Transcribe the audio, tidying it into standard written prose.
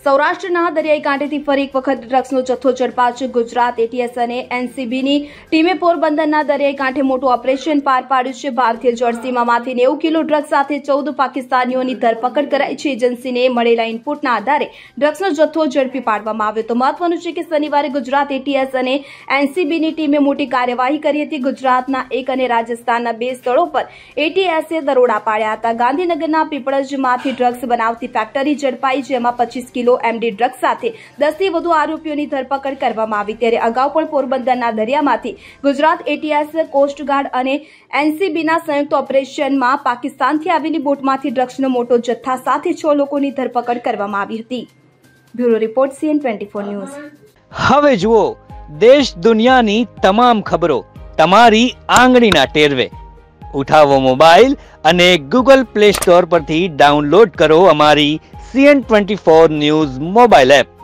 સૌરાષ્ટ્રના દરિયાઈ કાંઠેથી ફરી એક વખત ડ્રગ્સનો જથ્થો ઝડપાયો. ગુજરાત એટીએસ અને એનસીબીની ટીમે પોરબંદરના દરિયાઈ કાંઠે મોટું ઓપરેશન પાર પાડ્યું છે. ભારતીય જળસીમામાંથી 90 કિલો ડ્રગ્સ સાથે 14 પાકિસ્તાનીઓની ધરપકડ કરાઈ છે. એજન્સીને મળેલા ઇનપુટના આધારે ડ્રગ્સનો જથ્થો ઝડપી પાડવામાં આવ્યો. તો મહત્વનું છે કે શનિવારે ગુજરાત એટીએસ અને એનસીબીની ટીમે મોટી કાર્યવાહી કરી હતી. ગુજરાતના 1 અને રાજસ્થાનના 2 સ્થળો પર એટીએસે દરોડા પાડ્યા હતા. ગાંધીનગરના પીપળજમાંથી ડ્રગ્સ બનાવતી ફેક્ટરી ઝડપાઈ, જેમાં 25 કિલો એમડી ડ્રગ્સ સાથે 10 થી વધુ આરોપીઓની ધરપકડ કરવામાં આવી. ત્યારે અગાઉ પણ પોરબંદરના દરિયામાંથી ગુજરાત એટીએસ, કોસ્ટગાર્ડ અને એનસીબીના સંયુક્ત ઓપરેશનમાં પાકિસ્તાનથી આવેલી બોટમાંથી ડ્રગ્સનો મોટો જથ્થા સાથે 6 લોકોની ધરપકડ કરવામાં આવી હતી. Bureau report CN24 news. હવે જુઓ દેશ દુનિયાની તમામ ખબરો તમારી આંગળીના ટેરવે. ઉઠાવો મોબાઈલ અને ગૂગલ પ્લે સ્ટોર પરથી ડાઉનલોડ કરો અમારી CN24 ન્યૂઝ મોબાઈલ એપ.